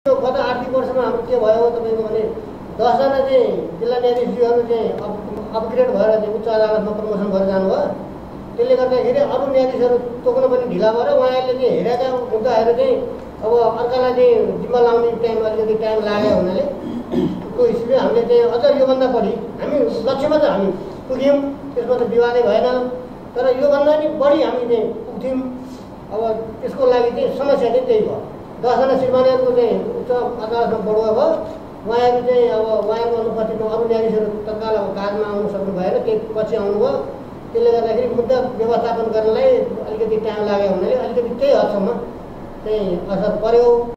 गत आर्थिक वर्षमा हाम्रो के भयो तपाईँको भने 10 जना चाहिँ जिल्ला न्यायाधीशहरू चाहिँ अपग्रेड भएर चाहिँ उच्च अदालतमा प्रमोसन भएर जानुभयो। त्यसले गर्दाखेरि अरू न्यायाधीशहरू तोक्न पनि ढिला भएर उहाँहरूले चाहिँ हेरेका मुद्दाहरू चाहिँ अब अर्कालाई चाहिँ जिम्मा लाउने अलिकति टाइम लाग्यो हुनाले त्यो हिसाबले हामीले चाहिँ अझ योभन्दा बढी हामी लक्ष्यमा त हामी पुग्यौँ, त्यसमा त विवादै भएन। तर योभन्दा नि बढी हामी चाहिँ पुग्थ्यौँ। अब त्यसको लागि चाहिँ समस्या चाहिँ त्यही भयो। 10 जना श्रीमानहरूको चाहिँ उच्च अदालतमा बढुवा भयो। उहाँहरू चाहिँ अब उहाँहरूको अनुपस्थितिमा अरू न्यायाधीशहरू तत्काल अब काजमा आउनु सक्नु भएन, त्यही पछि आउनुभयो। त्यसले गर्दाखेरि मुद्दा व्यवस्थापन गर्नलाई अलिकति टाइम लाग्यो हुनाले अलिकति त्यही हदसम्म चाहिँ असर पर्यो।